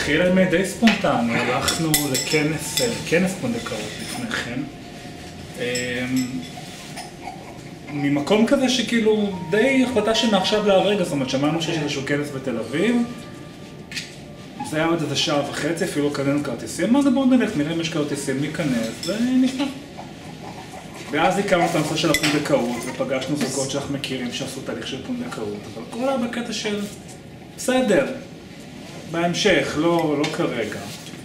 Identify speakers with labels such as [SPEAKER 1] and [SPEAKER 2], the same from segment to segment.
[SPEAKER 1] התחיל האמת די ספונטני, הלכנו לכנס פונדקאות לפני כן. ממקום כזה שכאילו די החלטה שמעכשיו להרגע, זאת אומרת שמענו שיש איזשהו כנס בתל אביב. זה היה עוד איזה שעה וחצי, אפילו קנינו כרטיסים, מה זה בואו נלך, נראה אם יש כרטיסים, ניכנס ונפנה. ואז הכרנו את הנושא של הפונדקאות, ופגשנו זוגות שאנחנו מכירים שעשו תהליך של פונדקאות, אבל הכל היה בקטע של בסדר, בהמשך, לא כרגע.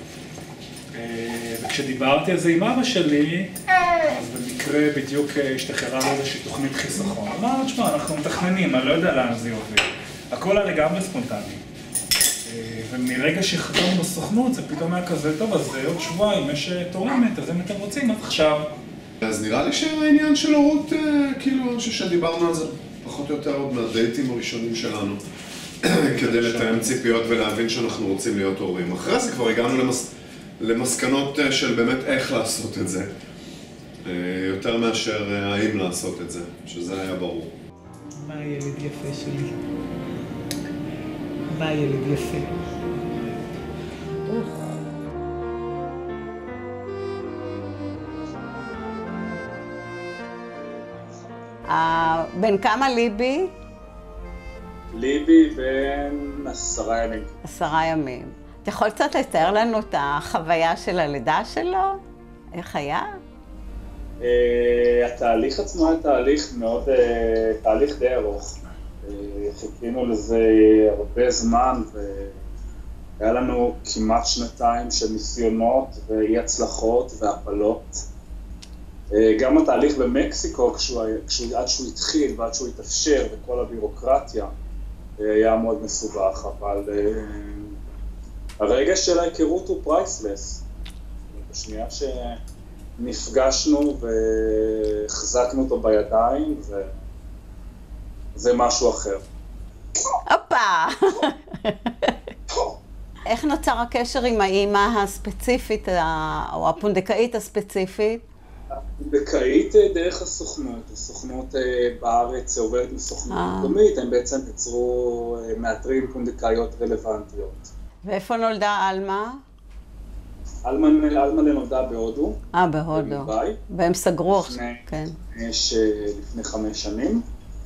[SPEAKER 1] וכשדיברתי על זה עם אבא שלי, אז במקרה בדיוק השתחררה לו איזושהי תוכנית חיסכון. אמרנו, תשמע, אנחנו מתכננים, אני לא יודע לאן זה יוביל. הכל היה לגמרי ספונטני. ומרגע שחתמנו בסוכנות, זה פתאום היה כזה, טוב, אז עוד שבועיים יש תורמת, אז אם אתם רוצים, אז עכשיו.
[SPEAKER 2] אז נראה לי שהעניין של הורות, כאילו, אני חושב שדיברנו על זה פחות או יותר עוד מהדייטים הראשונים שלנו, כדי לתאם ציפיות ולהבין שאנחנו רוצים להיות הורים. אחרי זה כבר הגענו למסקנות של באמת איך לעשות את זה, יותר מאשר האם לעשות את זה, שזה היה ברור.
[SPEAKER 3] מה הילד יפה שלי? מה הילד יפה?
[SPEAKER 4] בן כמה ליבי?
[SPEAKER 5] ליבי בן 10 ימים.
[SPEAKER 4] 10 ימים. אתה יכול קצת לתאר לנו את החוויה של הלידה שלו? איך היה?
[SPEAKER 5] התהליך עצמו היה תהליך מאוד, תהליך די ארוך. חיכינו לזה הרבה זמן והיה לנו כמעט 2 של ניסיונות ואי הצלחות והפלות. גם התהליך במקסיקו, עד שהוא התחיל ועד שהוא התאפשר וכל הבירוקרטיה, היה מאוד מסובך, אבל הרגע של ההיכרות הוא פרייסלס. בשנייה שנפגשנו והחזקנו אותו בידיים, זה משהו אחר.
[SPEAKER 4] הופה! איך נוצר הקשר עם האמא הספציפית, או הפונדקאית הספציפית?
[SPEAKER 5] הפונדקאית דרך הסוכנות. הסוכנות בארץ עובדת עם סוכנות מקומית, הם בעצם יצרו מאתרים פונדקאיות רלוונטיות.
[SPEAKER 4] ואיפה נולדה אלמה?
[SPEAKER 5] אלמה נולדה בהודו.
[SPEAKER 4] בהודו. והם סגרו עכשיו, כן.
[SPEAKER 5] לפני 5 שנים.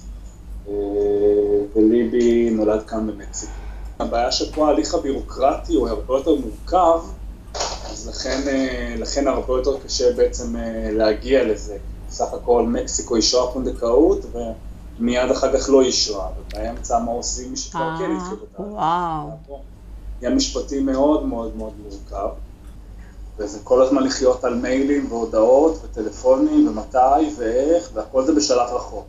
[SPEAKER 5] וליבי נולד כאן במקסיקו. הבעיה שפה ההליך הבירוקרטי הוא הרבה יותר מורכב, אז לכן הרבה יותר קשה בעצם להגיע לזה. בסך הכל מקסיקו אישרה פונדקאות ומיד אחר כך לא אישרה, ובאמצע מה עושים שכבר כן התחיל אותה.
[SPEAKER 4] וואו.
[SPEAKER 5] היה משפטי מאוד מאוד מאוד מורכב, וזה כל הזמן לחיות על מיילים והודעות וטלפונים ומתי ואיך, והכל זה בשלב רחוק.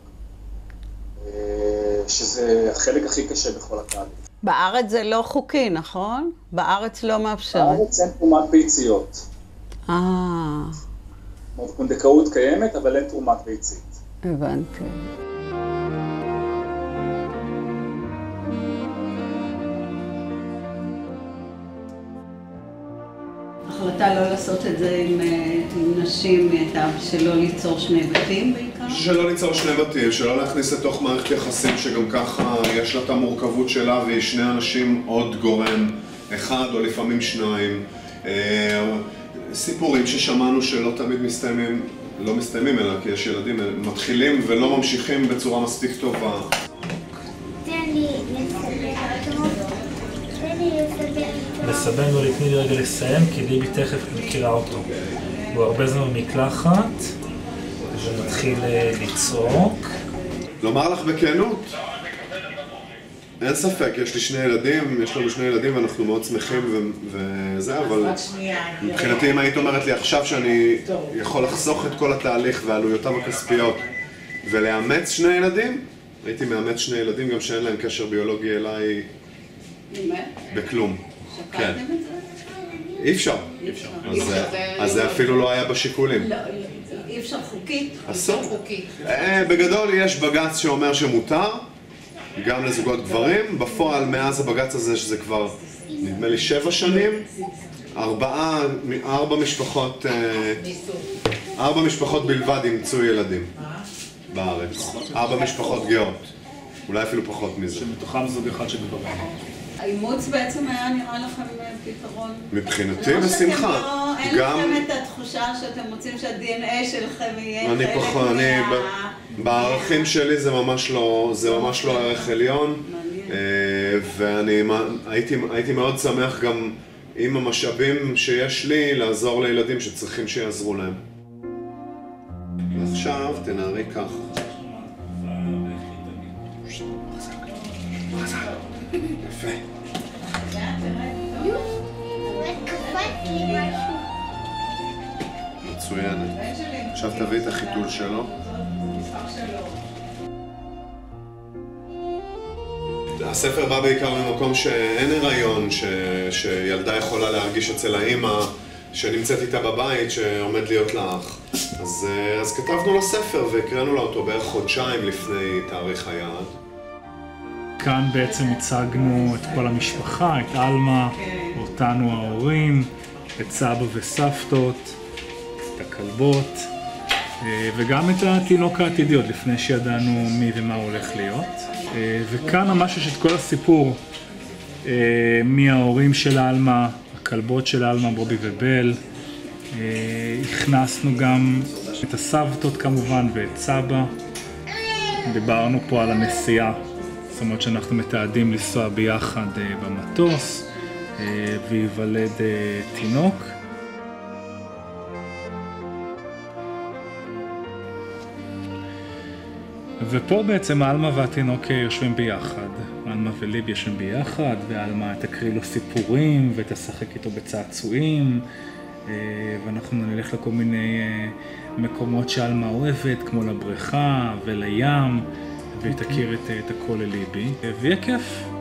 [SPEAKER 5] שזה החלק הכי קשה בכל התהליך.
[SPEAKER 4] בארץ זה לא חוקי, נכון? בארץ לא מאפשרת.
[SPEAKER 5] בארץ אין תרומת ביציות. פונדקאות קיימת, אבל אין תרומת ביצית.
[SPEAKER 4] הבנתי. החלטה לא לעשות את זה עם נשים הייתה שלא ליצור 2 בתים בעיקר?
[SPEAKER 2] שלא ליצור 2 בתים, שלא להכניס לתוך מערכת יחסים שגם ככה יש לה את המורכבות שלה והיא 2 אנשים עוד גורם, 1 או לפעמים 2. סיפורים ששמענו שלא תמיד מסתיימים, לא מסתיימים אלא כי יש ילדים, הם מתחילים ולא ממשיכים בצורה מספיק טובה.
[SPEAKER 1] לסבן ולתני לי רגע לסיים, כי ליבי תכף מכירה אותו. הוא הרבה זמן במקלחת, ומתחיל לצעוק.
[SPEAKER 2] לומר לך בכנות, אין ספק, יש לי 2 ילדים, יש לנו 2 ילדים ואנחנו מאוד שמחים וזה, אבל מבחינתי אם היית אומרת לי עכשיו שאני יכול לחסוך את כל התהליך ועלויותיו הכספיות ולאמץ 2 ילדים, הייתי מאמץ 2 ילדים גם שאין להם קשר ביולוגי אליי בכלום. כן. אי אפשר. אז זה אפילו לא היה בשיקולים.
[SPEAKER 4] אי אפשר חוקית?
[SPEAKER 2] אסור. בגדול יש בג"ץ שאומר שמותר, גם לזוגות גברים. בפועל מאז הבג"ץ הזה, שזה כבר נדמה לי 7 שנים, 4 משפחות בלבד אימצו ילדים בארץ. 4 משפחות גאות. אולי אפילו פחות מזה.
[SPEAKER 1] שמתוכם זוג אחד של גברים.
[SPEAKER 4] האימוץ בעצם היה נראה לכם פתרון?
[SPEAKER 2] מבחינתי בשמחה.
[SPEAKER 4] אין לכם את התחושה שאתם רוצים שה-DNA שלכם יהיה חלק
[SPEAKER 2] בערכים שלי זה ממש לא ערך עליון. ואני הייתי מאוד שמח גם עם המשאבים שיש לי לעזור לילדים שצריכים שיעזרו להם. ועכשיו תנערי ככה. יפה. מצוינת. עכשיו תביא את החיתול שלו. הספר בא בעיקר ממקום שאין הריון, שילדה יכולה להרגיש אצל האמא שנמצאת איתה בבית, שעומד להיות לה אח. אז כתבנו לו ספר והקראנו לו אותו בערך חודשיים לפני תאריך היעד.
[SPEAKER 1] כאן בעצם הצגנו את כל המשפחה, את אלמה, אותנו ההורים, את סבא וסבתות, את הכלבות, וגם את התינוק העתידי עוד לפני שידענו מי ומה הולך להיות. וכאן ממש יש את כל הסיפור מההורים של אלמה, הכלבות של אלמה, בובי ובל. הכנסנו גם את הסבתות כמובן ואת סבא. דיברנו פה על הנסיעה, זאת אומרת שאנחנו מתעדים לנסוע ביחד במטוס וייוולד תינוק. ופה בעצם אלמה והתינוק יושבים ביחד. אלמה וליב יושבים ביחד, ואלמה תקריא לו סיפורים ותשחק איתו בצעצועים, ואנחנו נלך לכל מיני מקומות שאלמה אוהבת, כמו לבריכה ולים, והיא תכיר את הכל לליבי, ויהיה כיף.